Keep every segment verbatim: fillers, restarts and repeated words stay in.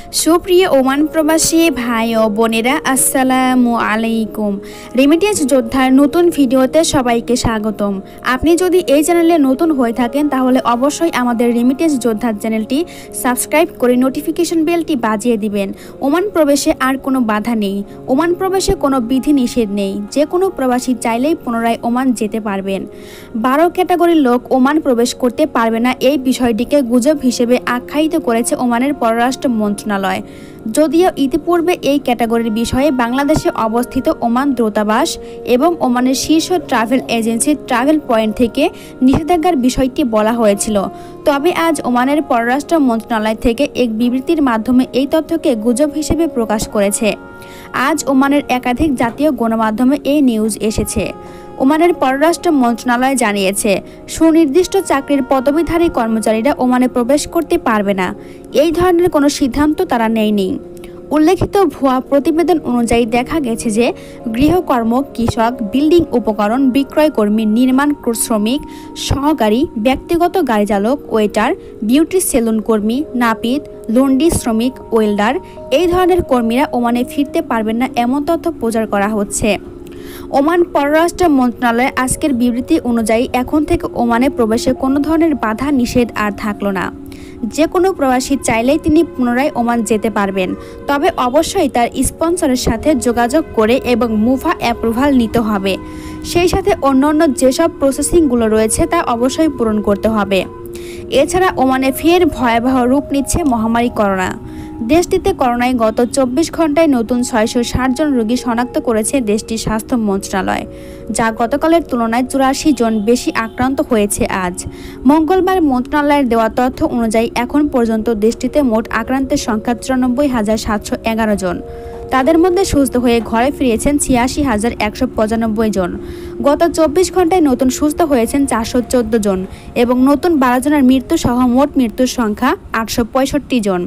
সুপ্রিয় ওমান প্রবাসী ভাই ও বোনেরা, আসসালামু আলাইকুম। রেমিটেন্স যোদ্ধার নতুন ভিডিওতে সবাইকে স্বাগতম। আপনি যদি এই চ্যানেলে নতুন হয়ে থাকেন তাহলে অবশ্যই আমাদের রেমিটেন্স যোদ্ধার চ্যানেলটি সাবস্ক্রাইব করে নোটিফিকেশন বেলটি বাজিয়ে দিবেন। ওমান প্রবেশে আর কোনো বাধা নেই, ওমান প্রবেশে কোনো বিধি নিষেধ নেই। যে কোনো প্রবাসী চাইলেই পুনরায় ওমান যেতে পারবেন। বারো ক্যাটাগরির লোক ওমান প্রবেশ করতে পারবে না, এই বিষয়টিকে গুজব হিসেবে আখ্যায়িত করেছে ওমানের পররাষ্ট্র মন্ত্রণালয়। যদিও ইতিপূর্বে এই ক্যাটাগরির বিষয়ে বাংলাদেশে অবস্থিত ওমান দূতাবাস এবং ওমানের শীর্ষ ট্রাভেল এজেন্সি ট্রাভেল পয়েন্ট থেকে নিষেধাজ্ঞার বিষয়টি বলা হয়েছিল। তবে আজ ওমানের পররাষ্ট্র মন্ত্রণালয় থেকে এক বিবৃতির মাধ্যমে এই তথ্যকে গুজব হিসেবে প্রকাশ করেছে। আজ ওমানের একাধিক জাতীয় গণমাধ্যমে এই নিউজ এসেছে। ওমানের পররাষ্ট্র মন্ত্রণালয় জানিয়েছে, সুনির্দিষ্ট চাকরির পদবীধারী কর্মচারীরা ওমানে প্রবেশ করতে পারবে না, এই ধরনের কোনো সিদ্ধান্ত তারা নেয়নি। উল্লেখিত ভুয়া প্রতিবেদন অনুযায়ী দেখা গেছে যে গৃহকর্ম, কৃষক, বিল্ডিং উপকরণ বিক্রয়কর্মী, নির্মাণ শ্রমিক, সহকারী, ব্যক্তিগত গাড়ি চালক, ওয়েটার, বিউটি সেলুন কর্মী, নাপিত, লন্ড্রি শ্রমিক, ওয়েল্ডার এই ধরনের কর্মীরা ওমানে ফিরতে পারবেন না, এমন তথ্য প্রচার করা হচ্ছে। ওমান পররাষ্ট্র মন্ত্রণালয়ের আজকের বিবৃতি অনুযায়ী এখন থেকে ওমানে প্রবেশে কোনো ধরনের বাধা নিষেধ আর থাকলো না। যে কোনো প্রবাসী চাইলেই তিনি পুনরায় ওমান যেতে পারবেন, তবে অবশ্যই তার স্পন্সরের সাথে যোগাযোগ করে এবং মুভা অ্যাপ্রুভাল নিতে হবে। সেই সাথে অন্যান্য যেসব প্রসেসিংগুলো রয়েছে তা অবশ্যই পূরণ করতে হবে। এছাড়া ওমানে ফের ভয়াবহ রূপ নিচ্ছে মহামারী করোনা। দেশটিতে করোনায় গত চব্বিশ ঘন্টায় নতুন ছয়শো ষাট জন রোগী শনাক্ত করেছে দেশটির স্বাস্থ্য মন্ত্রণালয়, যা গতকালের তুলনায় চুরাশি জন বেশি আক্রান্ত হয়েছে। আজ মঙ্গলবার মন্ত্রণালয়ের দেওয়া তথ্য অনুযায়ী এখন পর্যন্ত দেশটিতে মোট আক্রান্তের সংখ্যা চুরানব্বই হাজার সাতশো এগারো জন। তাদের মধ্যে সুস্থ হয়ে ঘরে ফিরেছেন ছিয়াশি হাজার একশো পঁচানব্বই জন। গত চব্বিশ ঘন্টায় নতুন সুস্থ হয়েছেন চারশো চোদ্দ জন এবং নতুন বারো জনের মৃত্যু সহ মোট মৃত্যুর সংখ্যা আটশো পঁয়ষট্টি জন।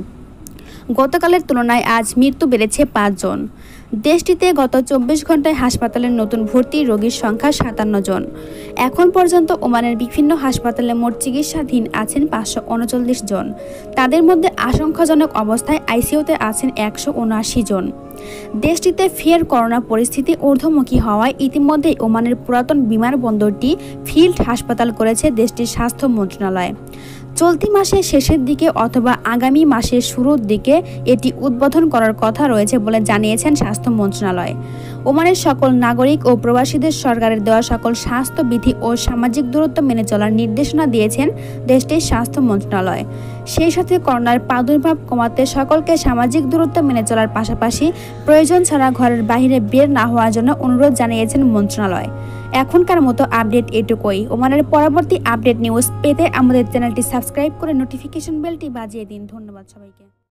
গতকালের তুলনায় আজ মৃত্যু বেড়েছে পাঁচ জন। দেশটিতে গত চব্বিশ ঘন্টায় হাসপাতালের নতুন ভর্তি রোগীর সংখ্যা সাতান্ন জন। এখন পর্যন্ত ওমানের বিভিন্ন হাসপাতালে মোট চিকিৎসাধীন আছেন পাঁচশো উনচল্লিশ জন। তাদের মধ্যে আশঙ্কাজনক অবস্থায় আইসিইউতে আছেন একশো উনআশি জন। দেশটিতে ফের করোনা পরিস্থিতি ঊর্ধ্বমুখী হওয়ায় ইতিমধ্যেই ওমানের পুরাতন বিমানবন্দরটি ফিল্ড হাসপাতাল করেছে দেশটির স্বাস্থ্য মন্ত্রণালয়। চলতি মাসের শেষের দিকে অথবা আগামী মাসের শুরুর দিকে এটি উদ্বোধন করার কথা রয়েছে বলে জানিয়েছেন স্বাস্থ্য মন্ত্রণালয়। ওমানের সকল নাগরিক ও প্রবাসীদের সরকারের দেওয়া সকল স্বাস্থ্যবিধি ও সামাজিক দূরত্ব মেনে চলার নির্দেশনা দিয়েছেন দেশটির স্বাস্থ্য মন্ত্রণালয়। সেই সাথে করোনার প্রাদুর্ভাব কমাতে সকলকে সামাজিক দূরত্ব মেনে চলার পাশাপাশি প্রয়োজন ছাড়া ঘরের বাইরে বের না হওয়ার জন্য অনুরোধ জানিয়েছেন মন্ত্রণালয়। এখনকার মতো আপডেট এটুকুই। ওমানের পরবর্তী আপডেট নিউজ পেতে আমাদের চ্যানেলটি সাবস্ক্রাইব করে নোটিফিকেশন বেলটি বাজিয়ে দিন। ধন্যবাদ সবাইকে।